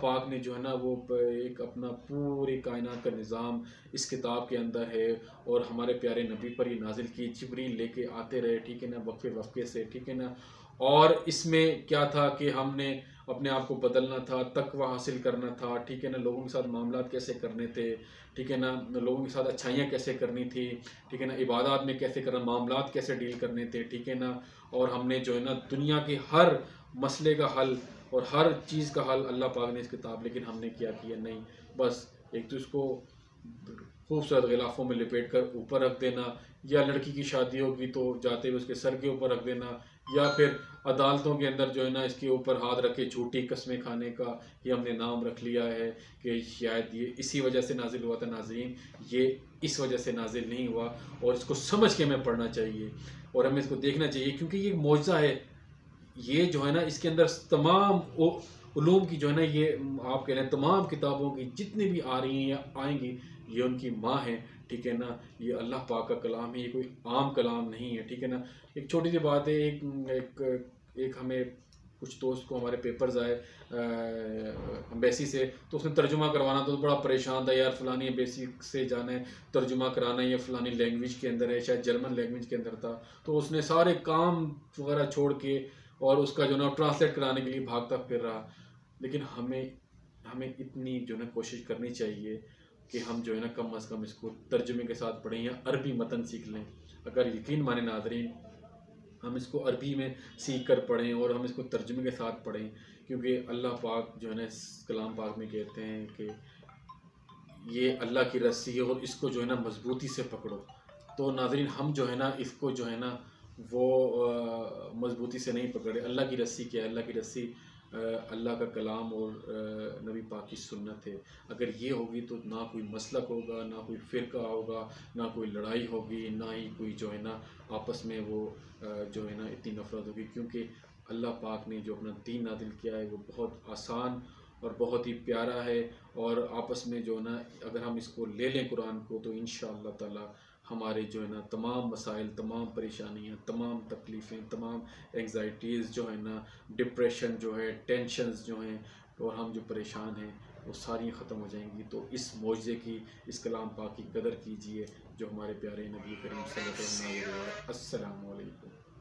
پاک نے جو ہے نا وہ ایک اپنا پوری کائنات کا نظام اس کتاب کے اندر ہے، اور ہمارے پیارے نبی پر یہ نازل کی، جبریل لے کے آتے رہے، ٹھیک ہے نا، وقفے وقفے سے، ٹھیک ہے نا۔ اور اس میں کیا تھا کہ ہم نے اپنے آپ کو بدلنا تھا، تقوی حاصل کرنا تھا، ٹھیک ہے نا، لوگوں کے ساتھ معاملات کیسے کرنے تھے، ٹھیک ہے نا، لوگوں کے ساتھ اچھائیاں کیسے کرنی تھی، ٹھیک ہے نا، عبادات میں کیسے کرنا، معاملات کیسے ڈیل کرنے تھے، ٹھیک ہے نا۔ اور ہم نے جو ہے نا دنیا کے ہر مسئلے کا حل اور ہر چیز کا حل اللہ پاک نے اس کتاب، لیکن ہم نے کیا نہیں، بس ایک تو اس کو خوبصورت غلافوں میں لپیٹ کر اوپر رکھ دینا، یا لڑکی کی شادی ہوگی تو جاتے ہوئے اس کے سر کے اوپر رکھ دینا، یا پھر عدالتوں کے اندر جو ہے نا اس کے اوپر ہاتھ رکھ کے جھوٹی قسمیں کھانے کا یہ ہم نے نام رکھ لیا ہے کہ شاید یہ اسی وجہ سے نازل ہوا تھا۔ ناظرین، یہ اس وجہ سے نازل نہیں ہوا، اور اس کو سمجھ کے ہمیں پڑھنا چاہیے اور ہمیں اس کو دیکھنا چاہیے، کیونکہ یہ ایک معجزہ ہے۔ یہ جو ہے نا اس کے اندر تمام علوم کی جو ہے نا یہ آپ کہہ رہے ہیں تمام کتابوں کی جتنی بھی آ رہی ہیں یا آئیں گی، یہ ان کی ماں ہے، ٹھیک ہے نا۔ یہ اللہ پاک کا کلام ہے، یہ کوئی عام کلام نہیں ہے، ٹھیک ہے نا۔ ایک چھوٹی سی بات ہے، ایک ہمیں کچھ دوست کو ہمارے پیپرز آئے امبیسی سے، تو اس نے ترجمہ کروانا تو بڑا پریشان تھا، یار فلانی امبیسی سے جانا ہے، ترجمہ کرانا ہے، یا فلانی لینگویج کے اندر ہے، شاید جرمن لینگویج کے اندر تھا، تو اس نے سارے کام وغیرہ چھوڑ کے اور اس کا جو نا ٹرانسلیٹ کرانے کے لیے بھاگتا پھر رہا۔ لیکن ہمیں اتنی جو ہے کوشش کرنی چاہیے کہ ہم جو ہے نا کم از کم اس کو ترجمے کے ساتھ پڑھیں یا عربی متن سیکھ لیں۔ اگر یقین مانے ناظرین، ہم اس کو عربی میں سیکھ کر پڑھیں اور ہم اس کو ترجمے کے ساتھ پڑھیں، کیونکہ اللہ پاک جو ہے نا اس کلام پاک میں کہتے ہیں کہ یہ اللہ کی رسی ہے اور اس کو جو ہے نا مضبوطی سے پکڑو۔ تو ناظرین، ہم جو ہے نا اس کو جو ہے نا وہ مضبوطی سے نہیں پکڑے۔ اللہ کی رسی کیا ہے؟ اللہ کی رسی اللہ کا کلام اور نبی پاک کی سنت ہے۔ اگر یہ ہوگی تو نہ کوئی مسلک ہوگا، نہ کوئی فرقہ ہوگا، نہ کوئی لڑائی ہوگی، نہ ہی کوئی جو ہے نا آپس میں وہ جو ہے نا اتنی نفرت ہوگی، کیونکہ اللہ پاک نے جو اپنا دین نازل کیا ہے وہ بہت آسان اور بہت ہی پیارا ہے، اور آپس میں جو ہے نا اگر ہم اس کو لے لیں قرآن کو تو انشاءاللہ تعالی ہمارے جو ہے نا تمام مسائل، تمام پریشانیاں، تمام تکلیفیں، تمام انگزائٹیز جو ہے نا، ڈپریشن جو ہے، ٹینشنز جو ہیں، اور ہم جو پریشان ہیں وہ ساری ختم ہو جائیں گی۔ تو اس معجزے کی، اس کلام پاک کی قدر کیجئے جو ہمارے پیارے نبی کریم صلی اللہ علیہ وسلم۔ السلام علیکم۔